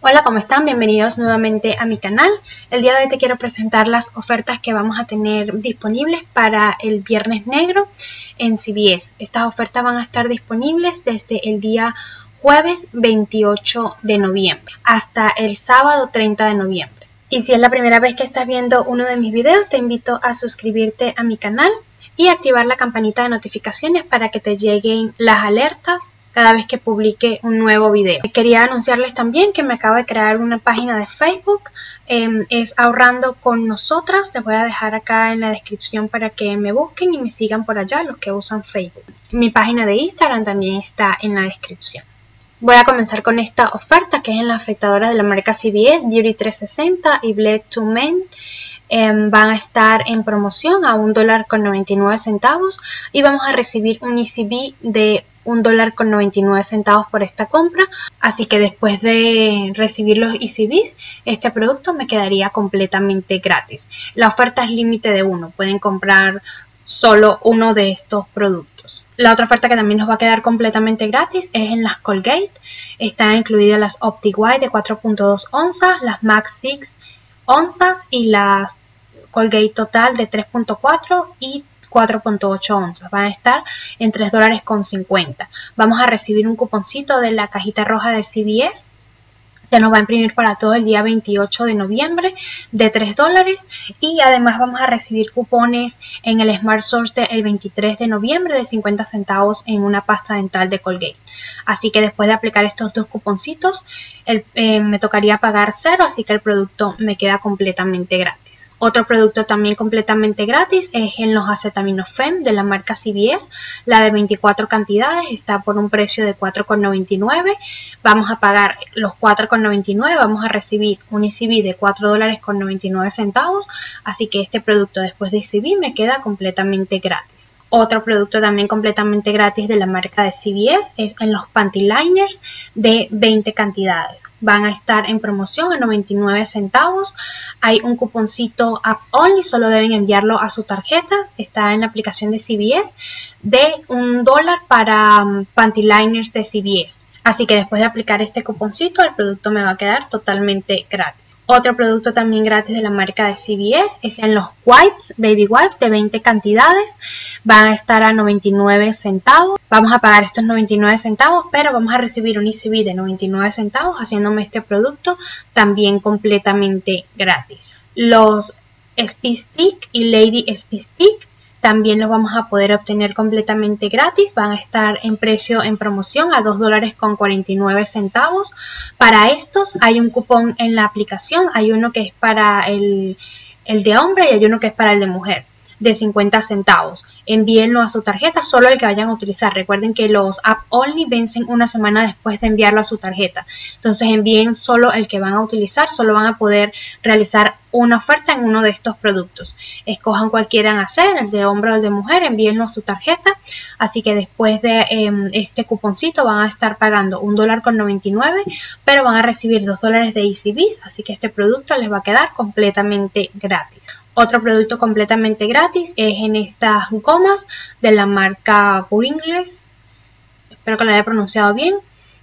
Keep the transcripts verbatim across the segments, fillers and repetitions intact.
Hola, ¿cómo están? Bienvenidos nuevamente a mi canal. El día de hoy te quiero presentar las ofertas que vamos a tener disponibles para el Viernes Negro en C V S. Estas ofertas van a estar disponibles desde el día jueves veintiocho de noviembre hasta el sábado treinta de noviembre. Y si es la primera vez que estás viendo uno de mis videos, te invito a suscribirte a mi canal y activar la campanita de notificaciones para que te lleguen las alertas cada vez que publique un nuevo video. Quería anunciarles también que me acabo de crear una página de Facebook, eh, es Ahorrando con Nosotras. Les voy a dejar acá en la descripción para que me busquen y me sigan por allá los que usan Facebook. Mi página de Instagram también está en la descripción. Voy a comenzar con esta oferta que es en las afeitadoras de la marca C V S, Beauty trescientos sesenta y Bled to Men. Eh, van a estar en promoción a un dólar con noventa y nueve centavos y vamos a recibir un E C B de un dólar con noventa y nueve centavos por esta compra. Así que después de recibir los E C Bs, este producto me quedaría completamente gratis. La oferta es límite de uno, pueden comprar solo uno de estos productos. La otra oferta que también nos va a quedar completamente gratis es en las Colgate. Están incluidas las OptiWhite de cuatro punto dos onzas, las Max seis onzas y las Colgate Total de tres punto cuatro y cuatro punto ocho onzas. Van a estar en tres dólares con cincuenta. Vamos a recibir un cuponcito de la cajita roja de C V S. Se nos va a imprimir para todo el día veintiocho de noviembre de tres dólares y además vamos a recibir cupones en el Smart Source el veintitrés de noviembre de cincuenta centavos en una pasta dental de Colgate. Así que después de aplicar estos dos cuponcitos el, eh, me tocaría pagar cero, así que el producto me queda completamente gratis. Otro producto también completamente gratis es en los acetaminofén de la marca C V S. La de veinticuatro cantidades está por un precio de cuatro con noventa y nueve. Vamos a pagar los cuatro con noventa y nueve. Vamos a recibir un E C B de cuatro dólares con noventa y nueve centavos. Así que este producto después de E C B me queda completamente gratis. Otro producto también completamente gratis de la marca de C V S es en los Panty Liners de veinte cantidades. Van a estar en promoción a noventa y nueve centavos. Hay un cuponcito App Only, solo deben enviarlo a su tarjeta. Está en la aplicación de C V S de un dólar para um, Panty Liners de C V S. Así que después de aplicar este cuponcito el producto me va a quedar totalmente gratis. Otro producto también gratis de la marca de C V S es en los wipes, baby wipes de veinte cantidades. Van a estar a noventa y nueve centavos. Vamos a pagar estos noventa y nueve centavos, pero vamos a recibir un E C B de noventa y nueve centavos haciéndome este producto también completamente gratis. Los Speed Stick y Lady Speed Stick también los vamos a poder obtener completamente gratis. Van a estar en precio en promoción a dos dólares con cuarenta y nueve centavos. Para estos hay un cupón en la aplicación. Hay uno que es para el, el de hombre y hay uno que es para el de mujer de cincuenta centavos. Envíenlo a su tarjeta, solo el que vayan a utilizar. Recuerden que los App Only vencen una semana después de enviarlo a su tarjeta. Entonces envíen solo el que van a utilizar. Solo van a poder realizar una oferta en uno de estos productos. Escojan cuál quieran hacer, el de hombre o el de mujer, envíenlo a su tarjeta. Así que después de eh, este cuponcito van a estar pagando un dólar con noventa y nueve, pero van a recibir dos dólares de E C Bs, así que este producto les va a quedar completamente gratis. Otro producto completamente gratis es en estas gomas de la marca Pringles. Espero que lo haya pronunciado bien.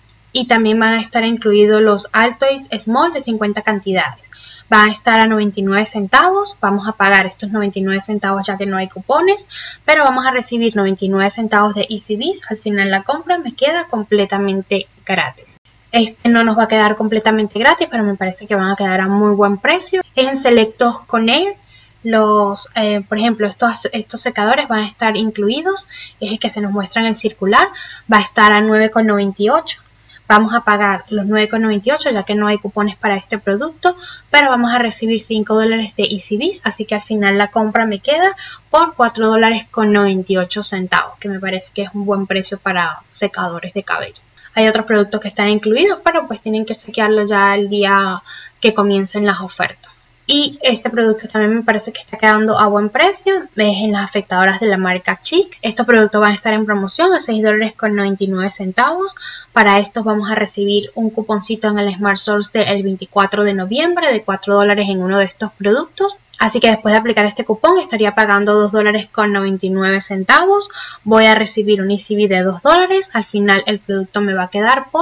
Y también van a estar incluidos los Altoids Small de cincuenta cantidades. Van a estar a noventa y nueve centavos. Vamos a pagar estos noventa y nueve centavos ya que no hay cupones. Pero vamos a recibir noventa y nueve centavos de E C Bs. Al final la compra me queda completamente gratis. Este no nos va a quedar completamente gratis, pero me parece que van a quedar a muy buen precio. Es en Selectos Conair. Los, eh, por ejemplo, estos, estos secadores van a estar incluidos. Es el que se nos muestra en el circular. Va a estar a nueve con noventa y ocho. Vamos a pagar los nueve con noventa y ocho ya que no hay cupones para este producto, pero vamos a recibir cinco dólares de E C Bs, así que al final la compra me queda por cuatro dólares con noventa y ocho centavos, que me parece que es un buen precio para secadores de cabello. Hay otros productos que están incluidos, pero pues tienen que chequearlo ya el día que comiencen las ofertas. Y este producto también me parece que está quedando a buen precio. Es en las afeitadoras de la marca Chic. Estos productos van a estar en promoción a seis dólares con noventa y nueve centavos. Para estos vamos a recibir un cuponcito en el Smart Source del veinticuatro de noviembre de cuatro dólares en uno de estos productos. Así que después de aplicar este cupón estaría pagando dos dólares con noventa y nueve centavos. Voy a recibir un E C B de dos dólares. Al final el producto me va a quedar por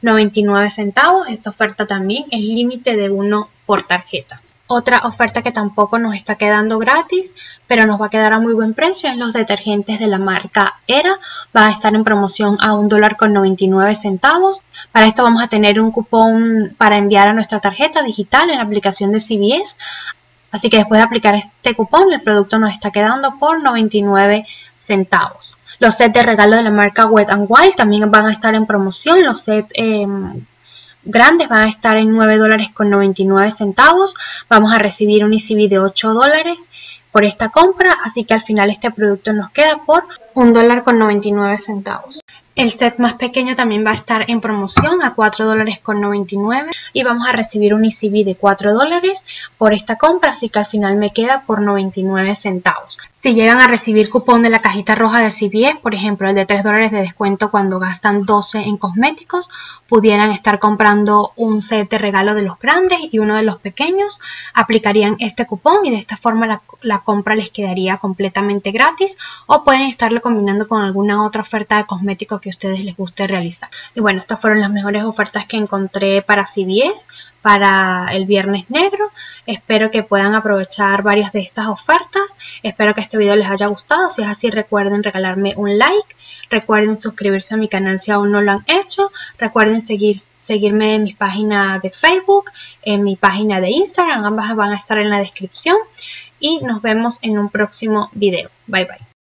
noventa y nueve centavos. Esta oferta también es límite de uno por tarjeta. Otra oferta que tampoco nos está quedando gratis, pero nos va a quedar a muy buen precio, es los detergentes de la marca Era. Va a estar en promoción a un dólar con noventa y nueve centavos. Para esto vamos a tener un cupón para enviar a nuestra tarjeta digital en la aplicación de C V S. Así que después de aplicar este cupón, el producto nos está quedando por noventa y nueve centavos. Los sets de regalo de la marca Wet n Wild también van a estar en promoción. Los sets eh, grandes van a estar en nueve dólares con noventa y nueve centavos. Vamos a recibir un E C B de ocho dólares por esta compra, así que al final este producto nos queda por un dólar con noventa y nueve centavos. El set más pequeño también va a estar en promoción a cuatro dólares con noventa y nueve y vamos a recibir un E C B de cuatro dólares por esta compra, así que al final me queda por noventa y nueve centavos. Si llegan a recibir cupón de la cajita roja de C V S, por ejemplo el de tres dólares de descuento cuando gastan doce en cosméticos, pudieran estar comprando un set de regalo de los grandes y uno de los pequeños, aplicarían este cupón y de esta forma la, la compra les quedaría completamente gratis, o pueden estarlo combinando con alguna otra oferta de cosméticos que a ustedes les guste realizar. Y bueno, estas fueron las mejores ofertas que encontré para C V S para el Viernes Negro. Espero que puedan aprovechar varias de estas ofertas. Espero que este video les haya gustado. Si es así, recuerden regalarme un like. Recuerden suscribirse a mi canal si aún no lo han hecho. Recuerden seguir, seguirme en mi página de Facebook, en mi página de Instagram. Ambas van a estar en la descripción. Y nos vemos en un próximo video. Bye bye.